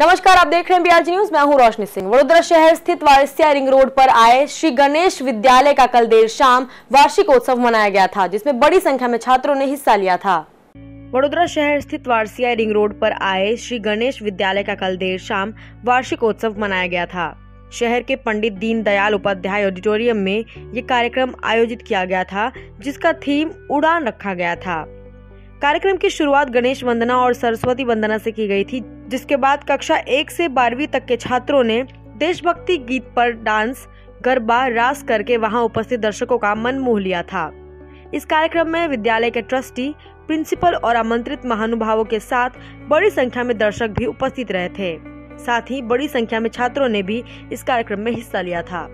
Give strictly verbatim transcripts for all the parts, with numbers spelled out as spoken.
नमस्कार, आप देख रहे हैं बीआरजी न्यूज। मैं हूं रोशनी सिंह। वडोदरा शहर स्थित वारसिया रिंग रोड पर आए श्री गणेश विद्यालय का कल देर शाम वार्षिकोत्सव मनाया गया था, जिसमें बड़ी संख्या में छात्रों ने हिस्सा लिया था। वडोदरा शहर स्थित वारसिया रिंग रोड पर आए श्री गणेश विद्यालय का कल देर शाम वार्षिकोत्सव मनाया गया था। शहर के पंडित दीनदयाल उपाध्याय ऑडिटोरियम में ये कार्यक्रम आयोजित किया गया था, जिसका थीम उड़ान रखा गया था। कार्यक्रम की शुरुआत गणेश वंदना और सरस्वती वंदना से की गई थी, जिसके बाद कक्षा एक से बारहवीं तक के छात्रों ने देशभक्ति गीत पर डांस, गरबा, रास करके वहां उपस्थित दर्शकों का मन मोह लिया था। इस कार्यक्रम में विद्यालय के ट्रस्टी, प्रिंसिपल और आमंत्रित महानुभावों के साथ बड़ी संख्या में दर्शक भी उपस्थित रहे थे। साथ ही बड़ी संख्या में छात्रों ने भी इस कार्यक्रम में हिस्सा लिया था।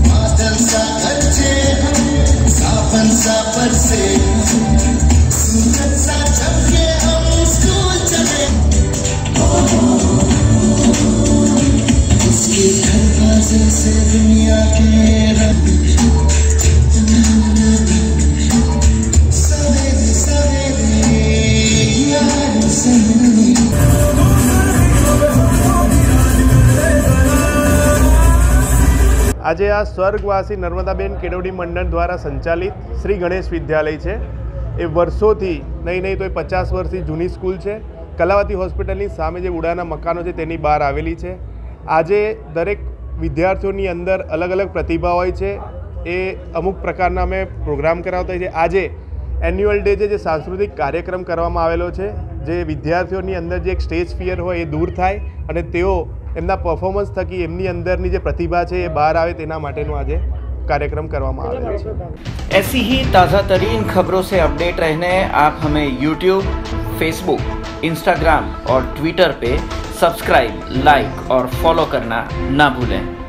આજે આ સ્વર્ગવાસી નર્મદાબેન કેળવણી મંડળ દ્વારા સંચાલિત શ્રી ગણેશ વિદ્યાલય છે। એ વર્ષોથી નહીં નહીં તો એ પચાસ વર્ષથી જૂની સ્કૂલ છે। કલાવતી હોસ્પિટલની સામે જે ઉડાના મકાનો છે તેની બહાર આવેલી છે। આજે દરેક વિદ્યાર્થીઓની અંદર અલગ અલગ પ્રતિભા હોય છે। એ અમુક પ્રકારના અમે પ્રોગ્રામ કરાવતા હોય છે। આજે એન્યુઅલ ડે છે, જે સાંસ્કૃતિક કાર્યક્રમ કરવામાં આવેલો છે, જે વિદ્યાર્થીઓની અંદર જે એક સ્ટેજ ફિયર હોય એ દૂર થાય અને તેઓ એમના પરફોર્મન્સ થકી એમની અંદરની જે પ્રતિભા છે એ બહાર આવે તેના માટેનો આજે कार्यक्रम કરવામાં આવેલો છે। ऐसी ही ताज़ा तरीन खबरों से अपडेट रहने आप हमें यूट्यूब, फेसबुक, इंस्टाग्राम और ट्विटर पे सब्सक्राइब, लाइक और फॉलो करना ना भूलें।